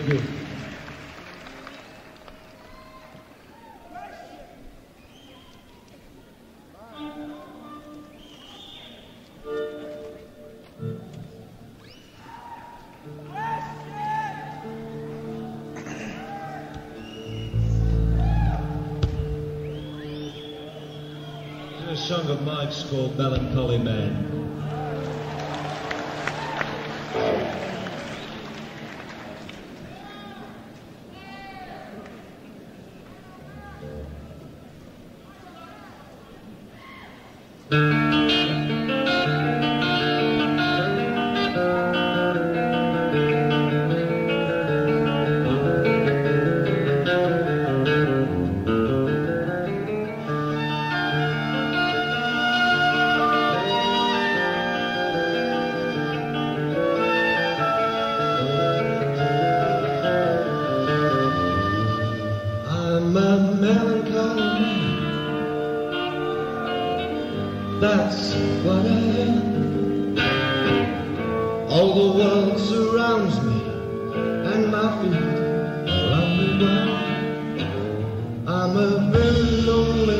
you. A song of Mike's called Melancholy Man. That's what I am. All the world surrounds me, and my feet are on the ground. I'm a very lonely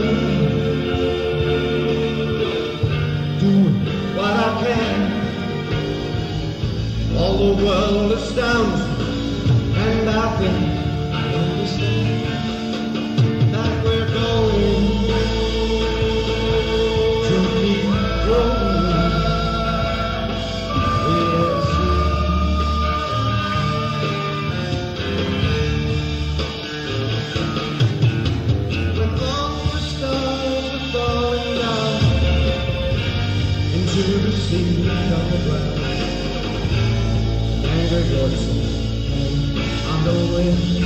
man, doing what I can. All the world astounds me, and I think I understand that we're going on the wind.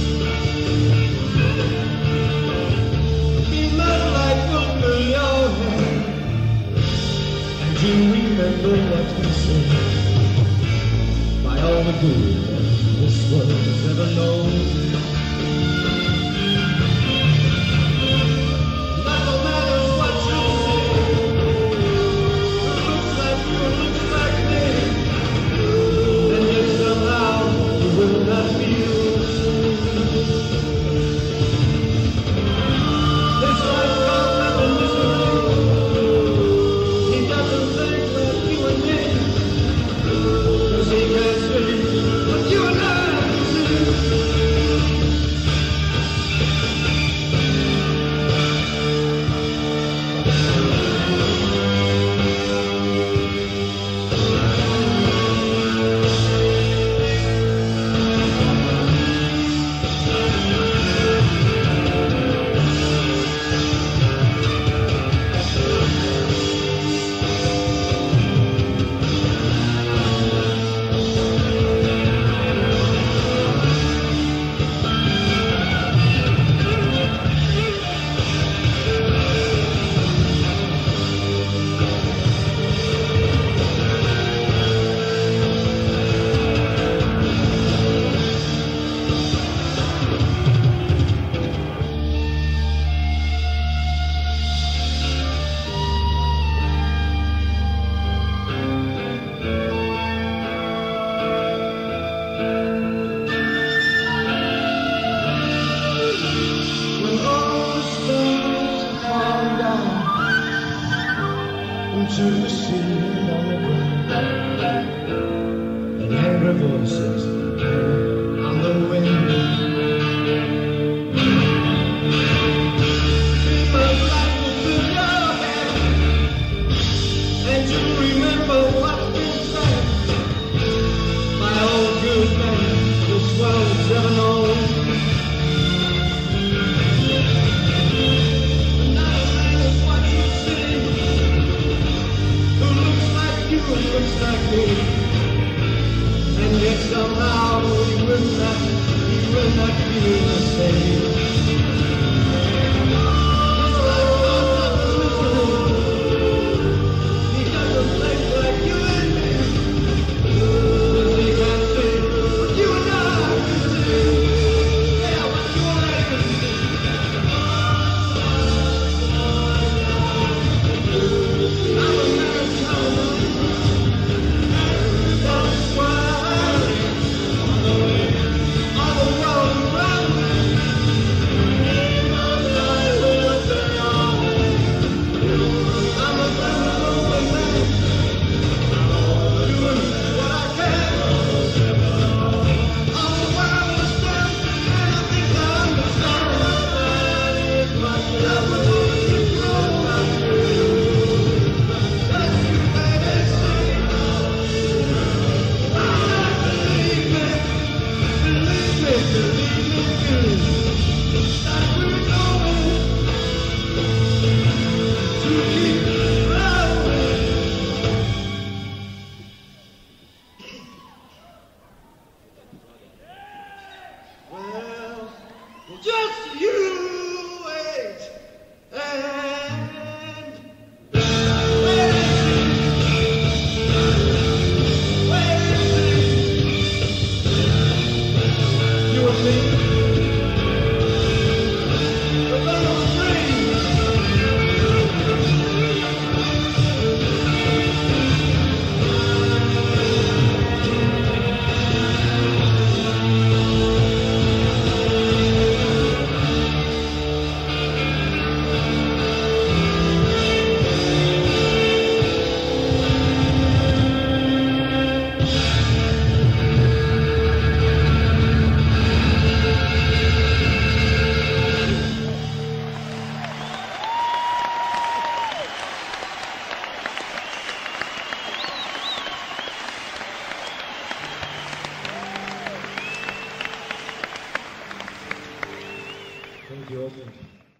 Be my life over your head, and you remember what we said by all the good that this world has ever known. To the sea on the ground, and angry voices on the wind.